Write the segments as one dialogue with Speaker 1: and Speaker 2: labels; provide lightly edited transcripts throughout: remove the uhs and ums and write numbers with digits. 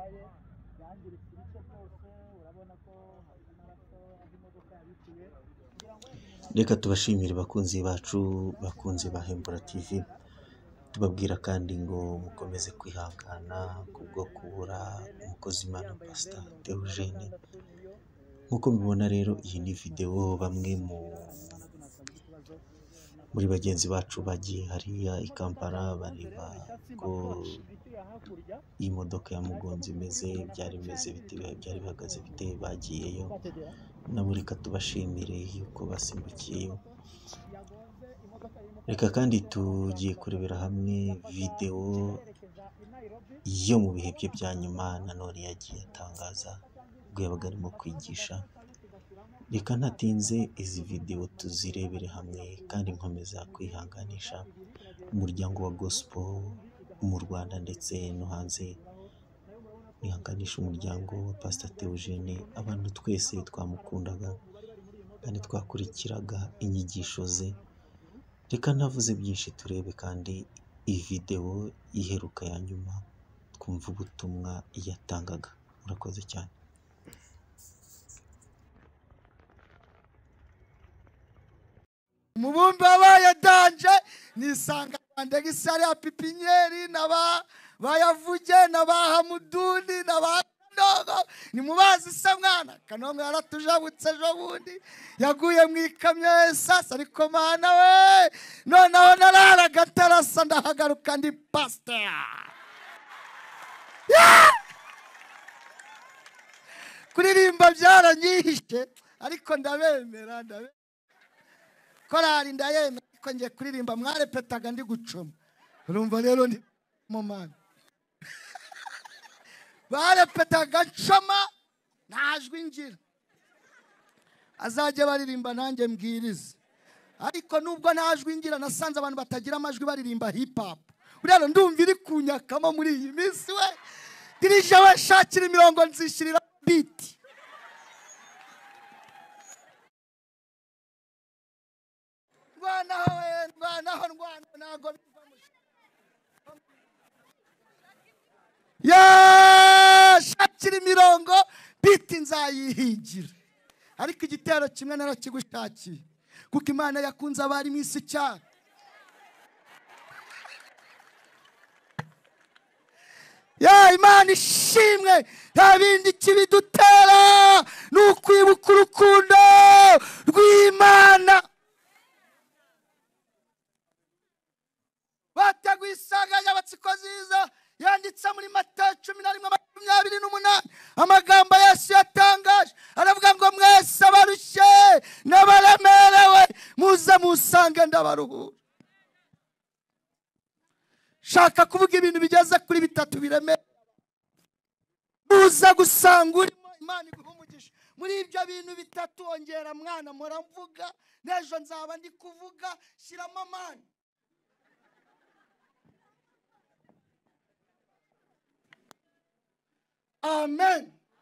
Speaker 1: yabaye yangiritse ibice byose urabona ko hari amaraso aho imodoka yabiciye kugira ngo
Speaker 2: reka tubashimire bakunzi bacu bakunzi ba Hembura TV tubabwira kandi ngo mukomeze kwihangana kubwo kubura umukozi Imana Pastor Theogene nkuko mubibona rero iyi ni video bamwe muri bagenzi bacu bagiye hariya i Kampala bareba ko iyi modoka yamugonze imeze byari bimeze bite byari bihagaze bite bagiyeyo nabo reka tubashimire yuko basimbukiyeyo reka kandi tugiye kurebera hamwe video yo mu bihe bye bya nyuma nanone yagiye atangaza ubwo yabaga arimo kwigisha reka ntatinze izi video tuzirebere hamwe kandi nkomeza kwihanganisha umuryango wa gospel mu Rwanda ndetse no hanze nihanganisha umuryango wa Pastor Theogene abantu twese twamukundaga kandi twakurikiraga inyigisho ze reka ntavuze byinshi turebe kandi iyi video iheruka ya nyuma twumva ubutumwa yatangaga murakoze cyane
Speaker 3: Mubumbe wabaye danje nisanga Rwanda gisari ya pipinyeri bayavuge n'abahamuduni n'abandogo ni mubazi se mwana Kanongo yaratujabutse ejo bundi yaguye mu ikamyo sasa ariko mana we noneho nararaga tarasa ndahagaruka ndi pastor kuririmba byaranyihishe ariko ndabemera korari ndayemera ko ngiye kuririmba mwarepetaga ndi gucoma urumva rero ndi mu mana barepetaga ncoma najwi ngira azajye baririmba nanjye mbwirize ariko nubwo najwi ngira nasanze abantu batagira amajwi baririmba hip hop rero ndumva iri kunyakamo muri iyi minsi we dirije we shakira imirongo nzishirira beat nago shakira imirongo biti nzayihigira ariko igitero kimwe narakigushakiye kuko Imana yakunze abari mu isi cyane Imana ishimwe nta bindi kibidutera ni ukwibuka urukundo rw'Imana bateguye insanganyamatsiko nziza yanditse muri Matayo 11:28 amagambo Yesu yatangaje aravuga ngo mwese abarushye n'abaremerewe muze musange ndabaruhura shaka kuvuga ibintu bigeze kuri bitatu biremera muze gusanga urimo Imana iguhumugisha muri ibyo bintu bitatu ongera mwana muramvuga n'ejo nzaba ndi kuvuga shyiramo amani amen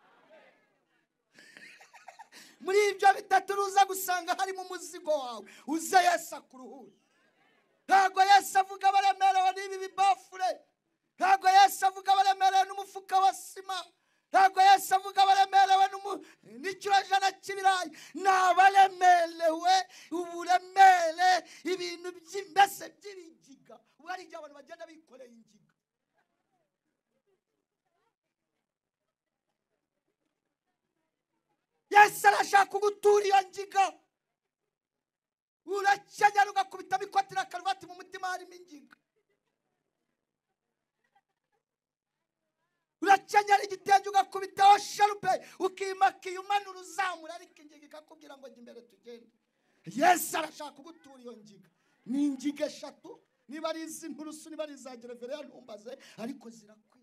Speaker 3: muri ibyo bitatu ruza gusanga harimo umuzigo wawe uze Yesu akuruhure ntabwo Yesu avuga baremerewe n'ibi bibafure ntabwo Yesu avuga baremerewe n'umufuka wa sima ntabwo Yesu avuga baremerewe n'ikirojana cy'ibirayi n'abaremerewe uburemere ibintu by'imbese by'ibingiga ubu hari igihe abantu bagenda bikoreye ingiga Yesu arashaka kugutura iyo ngiga urakenyera ugakubita bikotira karuvati mu mutima harimo ingiga urakenyera igitenge ugakubitaho sharupe ukimakiye umanura uzamura ariko ingiga ikakubwira ngo njye imbere tugende Yesu arashaka kugutura iyo ngiga ni ingiga eshatu niba ari iz'inturusu niba ari iza gereveriya ntumbaze ariko zirakwiye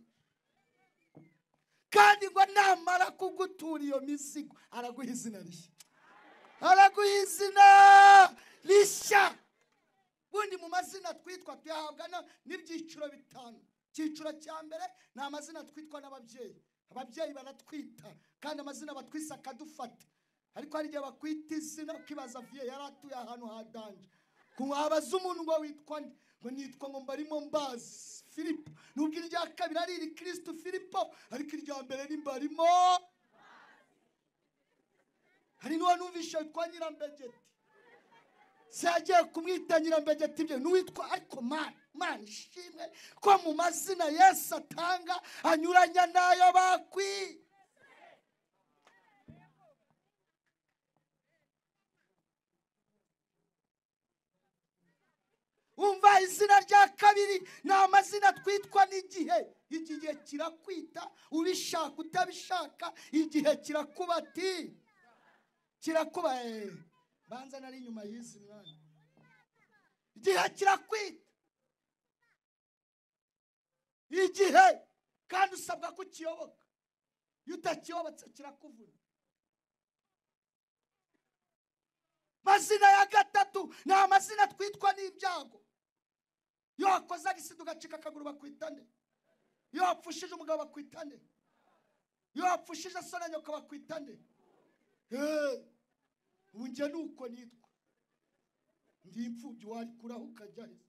Speaker 3: kandi ngo namara kugutura iyo mizigo araguha izina rishya araguha izina rishya bundi mu mazina twitwa tuyahabwa n'ibyiciro bitanu icyiciro cya mbere ni amazina twitwa n'ababyeyi ababyeyi baratwita kandi amazina batwisa akadufata ariko hari igihe bakwita izina ukibaza viye yari atuye ahantu hadanje kuhabaza umuntu ngo witwa ngo nitwa ngo mbarimo mbazi Filipo. Nubwo irya kabiri ari iri Kristo Filipo, ariko irya mbere ni Mbarimo. Hari n'uwo numvishe witwa Nyirambegeti. Se yagiye kumwita Nyirambegeti ibyo n'uwitwa, ariko Mana ishimwe ko mu mazina Yesu atanga anyuranya n'ayo bakwi. Umva, izina rya kabiri ni amazina twitwa n'igihe. Igihe kirakwita ubishaka utabishaka, igihe kirakubati kirakuba. Banza nari inyuma y'izi mwana. Igihe kirakwita, igihe kandi usabwa kukiyoboka. Iyo utakiyobotse kirakuvuna. Mazina ya gatatu ni amazina twitwa n'ibyago. Iyo wakoze agisida ugacika akaguru bakwita nde? Iyo wapfushije umugabo bakwita nde? Iyo wapfushije so na nyoko bakwita nde? Ubu njye nuko nitwa. Ndi imfubyi, warikuraho ukajya he?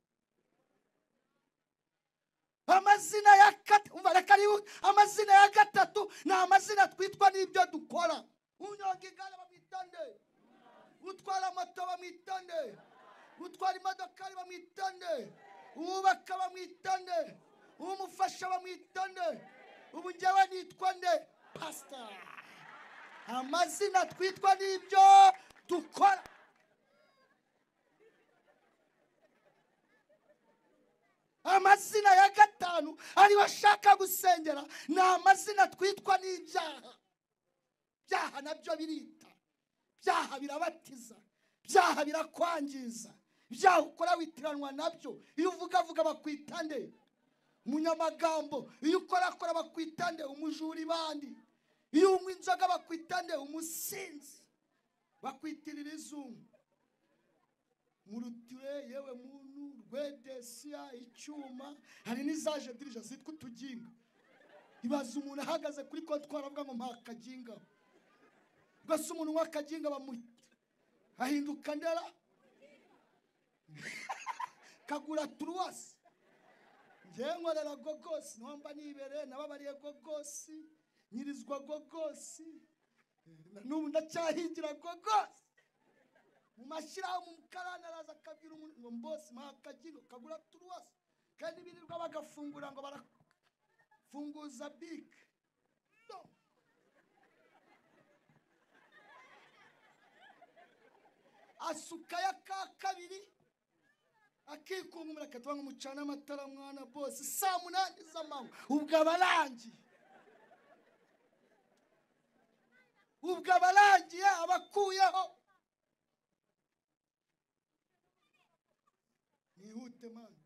Speaker 3: Amazina ya amazina ya gatatu ni amazina twitwa n'ibyo dukora. Unyonga igare bamwita nde? Utwara moto bamwita nde? Utwara imodoka bamwita nde? Ubaka bamwita nde? Umufasha bamwita nde? Ubu njyewe nitwa nde? Pastor. Amazina twitwa n'ibyo dukora. Amazina ya gatanu ari bashaka gusengera ni amazina twitwa n'ibyaha. Byaha nabyo birita, byaha birabatiza, byaha birakwangiza, byaha ukora witiranwa nabyo. Iyo uvuga bakwita nde? Umunyamagambo. Iyo ukora bakwita nde? Umujuri bandi. Iyo unywa inzoga bakwita nde? Umusinzi. Bakwitirira izungu. Murutire yewe muntu rwedesiya icyuma. Hari n'izaje dirija zitwa utuginga. Ibaza umuntu ahagaze kuri kontwari avuga ngo mpakaginga. Gasa umuntu w'akaginga bamuta ahinduka ndera kagura turuwasi. Njye nkorera gogosi, nomba nibere nababariye gogosi, nyirizwa gogosi, n'ubu ndacyahingira gogosi. Mu mashyiraho mu mukarani araza akabwira umuntu ngo mbosi mpakaginga kagura turuwasi, kandi birirwa bagafungura ngo barafunguza bike. Asuka ya kabiri akikunkumura akatwa nk'umucana amatara mwana bose saa 8 z'amanywa. Ubwo abarangiye abakuyeho. Nihute mana.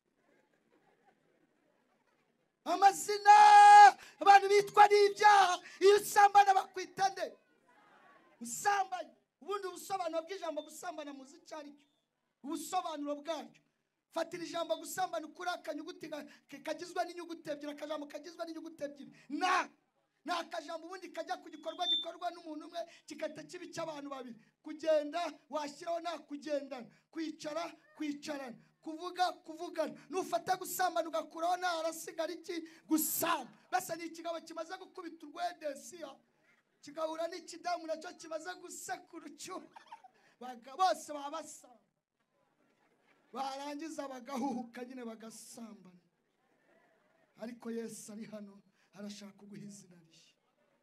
Speaker 3: Amazina abantu bitwa n'ibyaha. Iyo usambana bakwita nde? Usambanye. Ubundi ubusobanuro bw'ijambo gusambana muzi cyari cyo. Ubusobanuro bwabyo. Fatira ijambo gusambana ukuri akanyuguti kagizwe n'inyuguti ebyiri, akajambo kagizwe n'inyuguti ebyiri. Na akajambo ubundi kajya ku gikorwa gikorwa n'umuntu umwe kigahita kiba icy'abantu babiri. Kugenda washyiraho nta kugendana, kwicara kwicarana, kuvuga kuvugana. Nufata gusambana ugakuraho nta harasigara iki? Gusamba. Basa ni ikigabo kimaze gukubita urwedesiya, kigahura n'ikidamu nacyo kimaze gusekura icyuma. Bose babasamba. Barangiza bagahuhuka nyine bagasambana. Ariko Yesu ari hano arashaka kuguha izina rishya.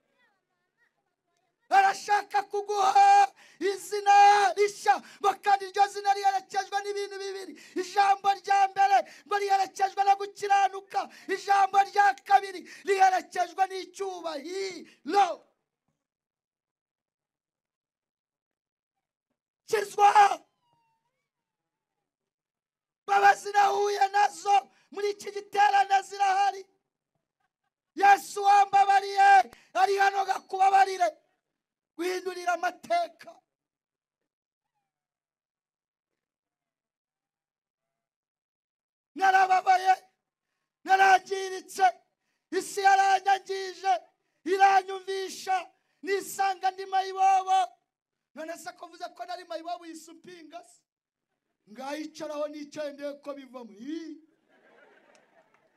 Speaker 3: Arashaka kuguha izina rishya. Kandi iryo zina riherekejwe n'ibintu bibiri. Ijambo rya mbere ngo riherekejwe no gukiranuka. Ijambo rya kabiri riherekejwe n'icyubahiro. Kizwa babazi nahuye nazo muri iki giterane zirahari. Yesu wambabariye ari hano gakubabarire guhindurira amateka. Narababaye, narangiritse, isi yaranyangije, iranyumvisha, nisanga ndi mayibobo. None se ko vuze ko nari mayibobo yisupinga se? Ngayicaraho nicaye ndeko bivamo.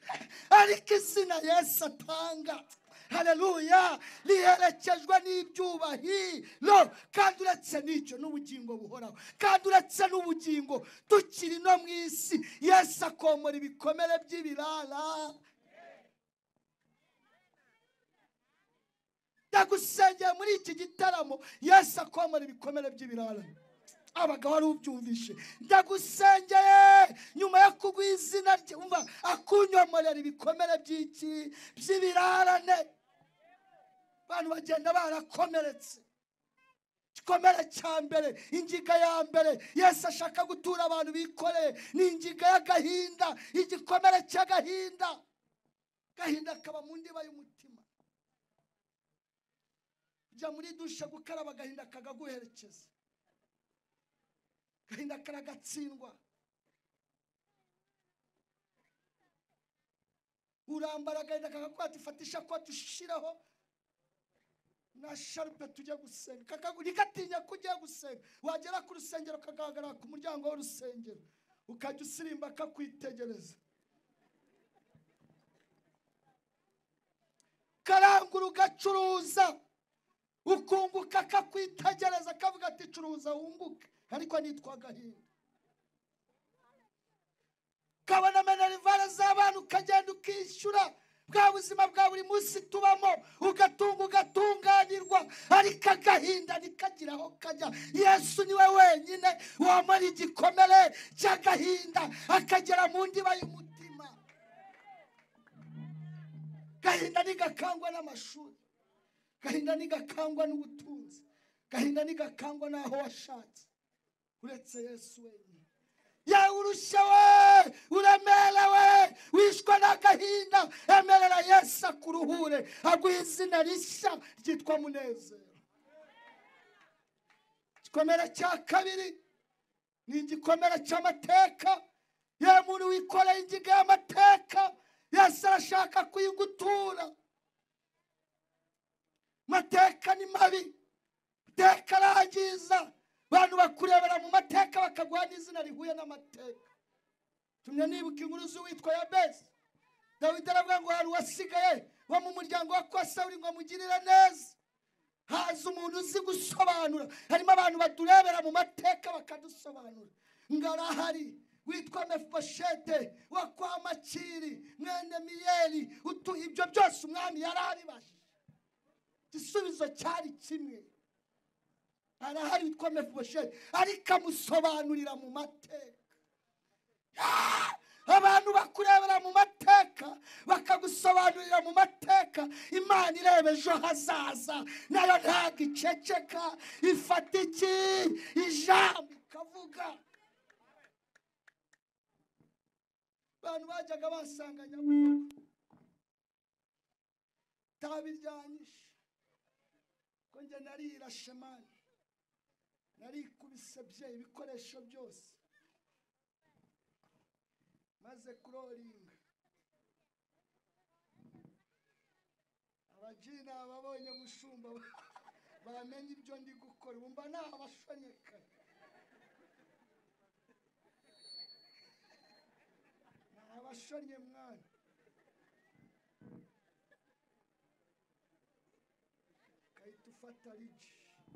Speaker 3: ariko izina Yesu atanga, haleluya, riherekejwe n'ibyubahiro, kandi uretse n'icyo n'ubugingo buhoraho, kandi uretse n'ubugingo tukiri no mu isi, Yesu akomora ibikomere by'ibirara. Ndagusengeye muri iki gitaramo, Yesu akomora ibikomere by'ibirara. Abagabo wari ubyumvishe, ndagusengeye nyuma yo kugwa izina rye, umva akunyomorera ibikomere by'iki by'ibirarane. Abantu bagenda barakomeretse. Igikomere cya mbere, ingiga ya mbere Yesu ashaka gutura abantu bikoreye ni ingiga y'agahinda, igikomere cy'agahinda. Gahinda kaba mu ndiba y'umutima. Jya muri dushe gukaraba, agahinda kagaguherekeza, gahinda karagatsindwa. Urambara agahinda kagakwata, ifatisha ko tushiraho na sharupe tujya gusenga, kakagatinya kujya gusenga. Wagera ku rusengero kagahagarara ku muryango w'urusengero, ukajya usirimba kakwitegereza. Karangura ugacuruza, ukunguka kakwitegereza, kavuga ati curuza wunguke, ariko nitwa gahinda. Kabona minerivare z'abantu ukagenda ukishyura, bwa buzima bwa buri munsi tubamo, ugatunga ugatunganirwa, ariko agahinda nikagira aho kajya. Yesu niwe wenyine wamara igikomere cy'agahinda akagera mu ndiba y'umutima. Gahinda ntigakangwa n'amashuri, gahinda ntigakangwa n'ubutunzi, gahinda ntigakangwa n'aho washatse, uretse Yesu wenyine. Yawe urushya we, uremerewe, wishwe n'agahinda, emerera Yesu akuruhure, aguha izina rishya ryitwa munezero. Igikomere cya kabiri ni igikomere cy'amateka. Yewe muntu wikoreye ingiga y'amateka, Yesu arashaka kuyigutura. Mateka ni mabi, mateka arangiza. Abantu bakurebera mu mateka bakaguha n'izina rihuye n'amateka. Tumye nibuka inkuru z'uwitwa Yabesi. Dawidi aravuga ngo hari uwasigaye wo mu muryango wa kwa Sawuli ngo amugirire neza. Haza umuntu uzi gusobanura. Harimo abantu baturebera mu mateka bakadusobanura. Ngarahari witwa Mefiboshete wa kwa Makiri mwene Miyeli. Ibyo byose umwami yari abibashe. Igisubizo cyari kimwe. Arahari witwa Mefiboshete, ariko amusobanurira mu mateka. Abantu bakurebera mu mateka bakagusobanurira mu mateka. Imana ireba ejo hazaza, nayo ntabwo iceceka, ifata iki ijambo ikavuga. Abantu bajyaga basanganya tabi ryanyishe ko njye narirashe mani, narikubise bye ibikoresho byose, maze kuroringa. Abajina babonye mushumba bamenye ibyo ndi gukora, bumva nabashonyeka. Nabashonye mwana. Kahita ufata rigi.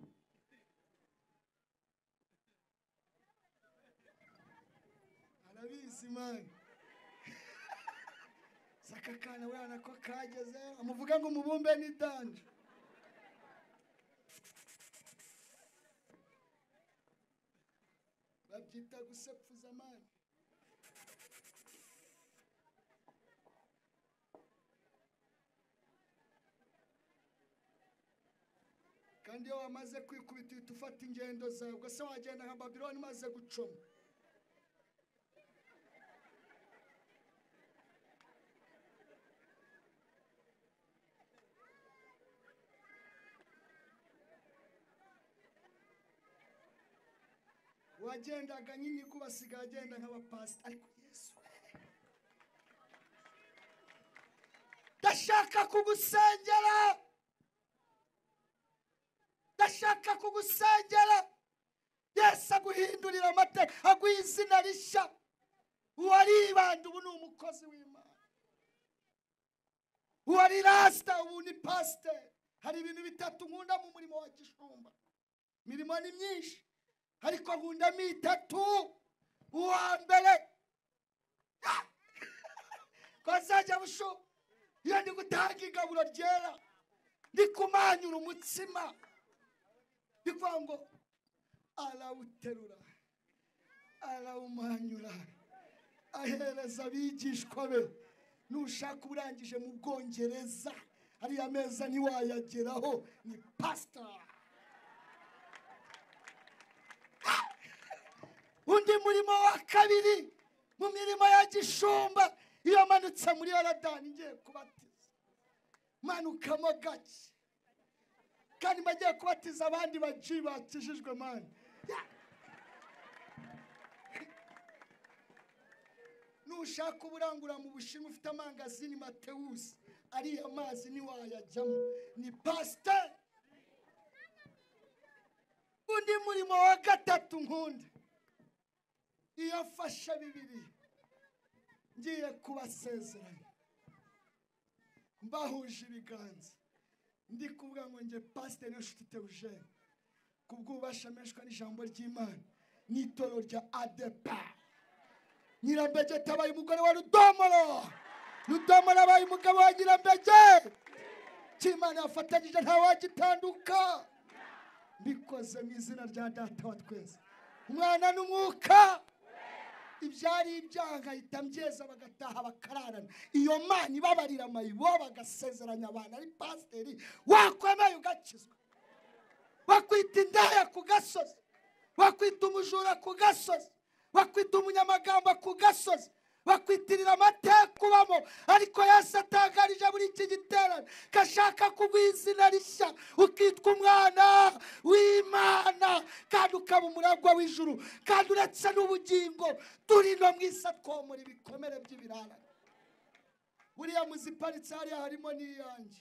Speaker 3: Arabizi mani. Saka kana we anako kageze, amuvuga ngo umubumbe ni danje. Babyita gusepfuza mani. Kandi iyo wamaze kwikubita uhita ufata ingendo zawe, ubwo se wagenda nka Babiloni maze gucoma. Wagendaga nyine kubasiga agenda nk'abapasita, ariko Yesu ndashaka kugusengera, ndashaka kugusengera. Yesu aguhindurira amateka, aguha izina rishya. Uwaribanda ubu ni umukozi w'Imana. uwari rasita ubu ni pasiteri. Hari ibintu bitatu nkunda mu murimo wa gishumba. Imirimo ni myinshi ariko nkundamo itatu. Uwa mbere bazajya busho iyo ndi gutanga igaburo ryera, ndi kumanyura umutsima, ndi kuvuga ngo arawuterura arawumanyura ahereza abigishwa be. Nushaka urangije mu Bwongereza ariya meza ntiwayageraho, ni pastor. Undi murimo wa kabiri mu mirimo ya gishumba, iyo manutse muri Yorodani ngiye kubatiza, manukamo gake kandi bagiye kubatiza abandi baji bakijijwe mani. Nushaka uburangura mu Bushinwa ufite amangazini Matewusi, ariya mazi ntiwayajyamo, ni pastor. Undi murimo wa gatatu nkunda, iyo afashe bibiri ngiye kubasezeranya, mbahuje ibiganza, ndi kuvuga ngo nge pasiteri n'inshuti Theogene kubw'ububasha meshwa n'ijambo ry'Imana n'itoro rya ADEPR. Nyirambege tabaye umugore wa Rudomoro, Rudomoro abaye umugabo wa Nyirambege. Cy'Imana yafatanyije ntawagitanduka. Mbikoze mu izina rya Data wa twese, Umwana n'Umwuka. Ibyari ibyaha ngahita mbyeza bagataha bakararana. Iyo Mana ibabarira amayibo bagasezeranya abantu ari pasiteri, wakwemeye ugakizwa. Wakwita indaya ku gasozi, wakwita umujura ku gasozi, wakwita umunyamagambo ku gasozi, wakwitirira amateka ubamo. Ariko Yesu atangarije muri iki giterane kashaka kuguha izina rishya, ukitwa umwana w'Imana kandi ukaba umuragwa w'ijuru, kandi uretse n'ubugingo turi no mu isi twomora ibikomere by'ibirara. Buriya muziparitse hariya harimo n'iyanjye.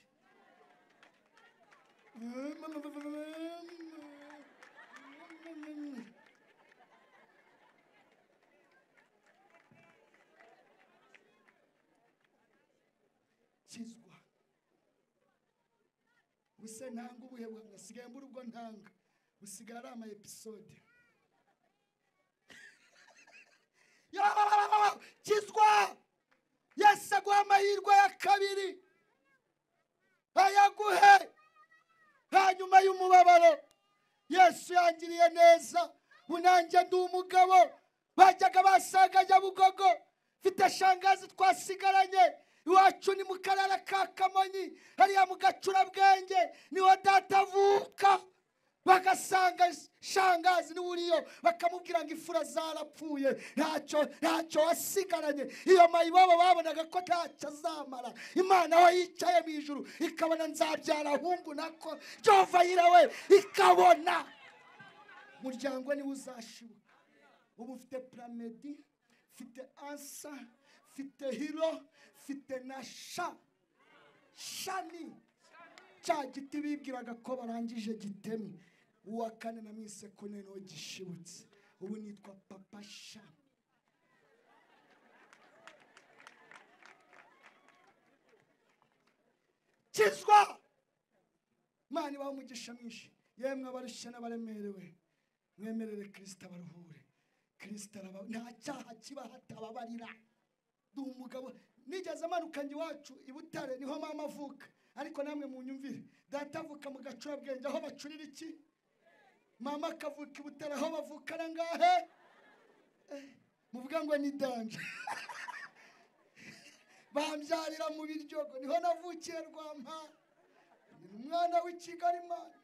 Speaker 3: Kizwa buse ntanga ubuhebwa, ngasigaye mbura ubwo ntanga, busigaye ari ama episode. Kizwa Yesu aguha amahirwe ya kabiri, ayaguhe hanyuma y'umubabaro. Yesu yangiriye neza, bunanjye ndi umugabo. Bajyaga basanga Nyabugogo, mfite shangazi twasigaranye iwacu ni mu karere ka Kamonyi, hariya mu Gacurabwenge niho data avuka. Bagasanga shangazi n'uriyo, bakamubwira ngo ifura zarapfuye, ntacyo wasigaranye. Iyo mayibobo babonaga ko ntacyo azamara. Imana aho yicaye mu ijuru ikabona nzabyara hungu nako Jehova yirawe ikabona. Umuryango niwe uzashibuka. Ubu ufite Pramedi, ufite Ansa, ufite Hiro, ufite na Shani. Cya giti bibwiraga ko barangije gitemi, uwa kane na mise kone no gishibutse. Ubu nitwa Papa Shani. Kizwa Mani baho umugisha mwinshi. Yemwe abarushye n'abaremerewe, mwemerere Kristo abaruhure. Kristo nta cyaha kiba hatababarira. Ndi umugabo nigeze amanuka njye iwacu i Butare, niho mama avuka. Ariko namwe munyumvire, data avuka mu Gacurabwenge aho bacurira iki, mama akavuka i Butare aho bavukana ngahe. Muvuga ngo ni danje. Bambyarira mu Biryogo, niho navukiye Rwampa. Umwana w'i Kigali Mana.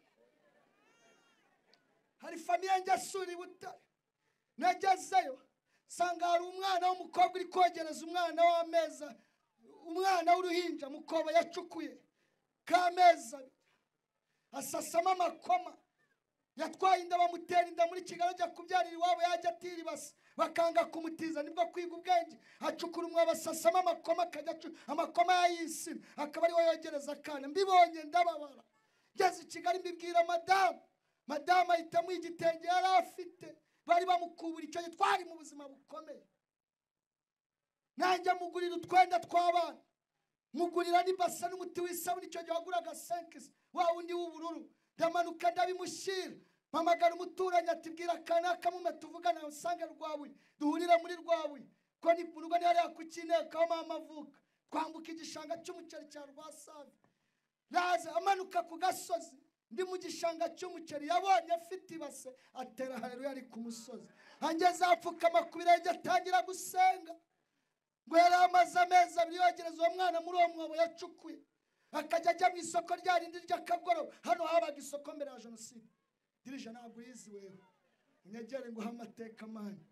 Speaker 3: Hari famiye njyasura i Butare, nagezeyo sanga hari umwana w'umukobwa uri kogereza umwana w'ameza, umwana w'uruhinja mukoba yacukuye kameza, asasama amakoma. Yatwaye inda bamutera inda muri Kigali, ajya kubyarira iwabo, yajya atira ibase bakanga kumutiza. Nibwo kwiga ubwenge acukura umwobo asasama amakoma, akajya amakoma yayisina, akaba ariwe yogereza akana. Mbibonye ndababara. Ngeze i Kigali mbibwira madamu ahitamo igitenge yari afite, bari bamukubura icyo gihe twari mu buzima bukomeye. Nanjye mugurira utwenda tw'abana, mugurira n'ibasa n'umuti w'isabune, icyo gihe waguraga 5 wa wundi w'ubururu. Ndamanuka ndabimushyira, mpamagara umuturanyi ati bwira kanaka mume tuvugana usange Rwabuye, duhurira muri Rwabuye ko ni urugo ni hariya ku Kineka aho mama avuka, twambuka igishanga cy'umuceri cya Rwasave. Naza amanuka ku gasozi, ndi mu gishanga cy'umuceri, yabonye afite ibase atera haleluya ari ku musozi. Angeze apfukama ku birenge atangira gusenga, ngo yari amaze amezi 2 yogereza uwo mwana muri uwo mwobo yacukuye, akajya ajya mu isoko rya rindi ry'akagoroba. Hano habaga isoko mbere ya jenoside. Dirije ntabwo yizi wewe, unyegere ngo amateka mani.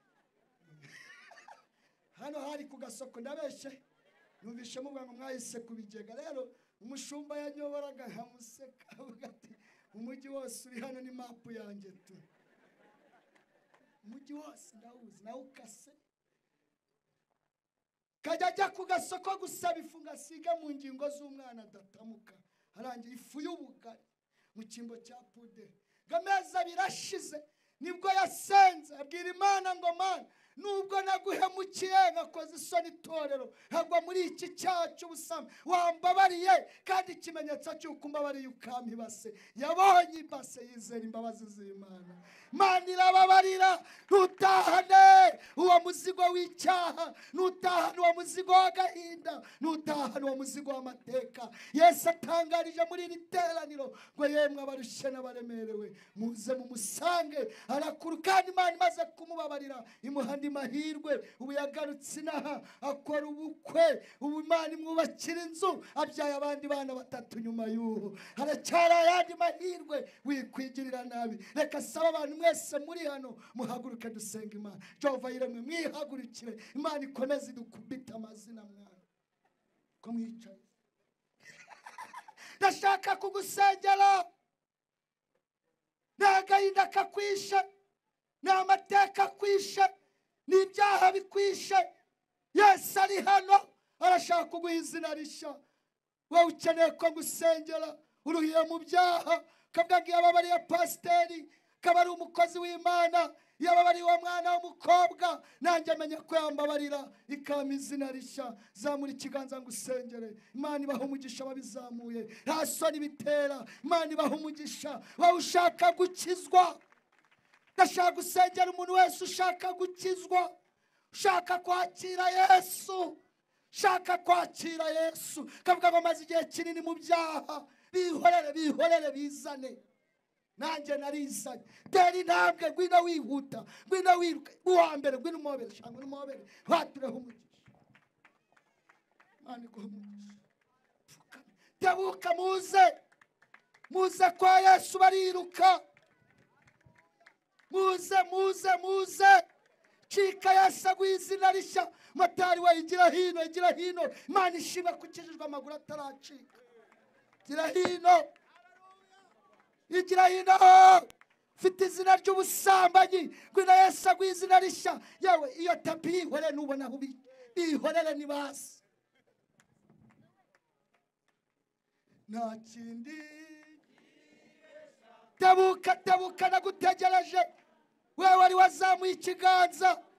Speaker 3: Hano hari ku gasoko, ndabeshe numvishe muvuga ngo mwahise kubigega. Rero umushumba yanyoboraga hamuseka avuga ati umujyi wose uri hano ni mapu yanjye tu, umujyi wose ndawuzi nawe ukase. Kajya ajya ku gasoko gusaba ifu ngasiga mu ngingo z'umwana adatamuka, harangiye ifu y'ubugari mu cyimbo cya puderi. Gameza 2 birashize nibwo yasenze abwira Imana ngo Mana, nubwo naguhemukiye ngakoze isoni itorero, hagwa muri iki cyaha cy'ubusama, wambabariye kandi ikimenyetso cy'uko umbabariye ukampa ibase. Yabonye ibase yizera imbabazi z'Imana. Imana irababarira. Nutahane uwo muzigo w'icyaha, nutahane uwo muzigo w'agahinda, nutahane uwo muzigo w'amateka. Yesu atangarije muri iri teraniro ngo yemwe abarushye n'abaremerewe muze mumusange arakuru, kandi Imana imaze kumubabarira imuhanda mahirwe. Ubu yagarutse inaha akora ubukwe, ubu Imana imwubakira inzu, abyaye abandi bana 3 nyuma y'ubu. Haracyari ayandi mahirwe, wikwigirira nabi. Reka saba abantu mwese muri hano muhaguruke dusenga Imana. Jehova yiremwe mwihagurukire, Imana ikomeze idukubita amazina mwana ko mwicaye. Ndashaka kugusengera, n'agahinda kakwishe, n'amateka kwishe, n'ibyaha bikwishe. Yesu ari hano arashaka kuguha izina rishya. Wowe ukeneye ko gusengera, uruhiye mu byaha, kavuga yababariye pasiteri, kabari umukozi w'Imana, yababariye uwo mwana w'umukobwa, nanjye amenye ko yambabarira ikama izina rishya. Zamura ikiganza ngo usengere. Imana ibaha umugisha babizamuye, nta soni bitera. Imana ibaha umugisha. Wowe ushaka gukizwa, ndashaka gusengera umuntu wese ushaka gukizwa, ushaka kwakira Yesu, ushaka kwakira Yesu. Kavuga ngo maze igihe kinini mu byaha, bihorere bizane. Nanjye narizanye. Tera intambwe, ngwino wihuta, ngwino wiruka, uwa mbere ngwino umobere, cyangwa umobere, watureho umugisha. Imana iguhe umugisha. Tebuka muze kwa Yesu, bariruka. Muze cika Yesu aguha izina rishya. Motari we igira hino. Imana ishimwe kukijijwe amaguru ataracika. Igira hino. Ufite izina ry'ubusambanyi, ngwino Yesu aguha izina rishya. Yewe iyo tapi ihore nubona aho ihorere ni basi. Nta kindi. Tebuka nagutegereje. Wewe wari wazamuye ikiganza,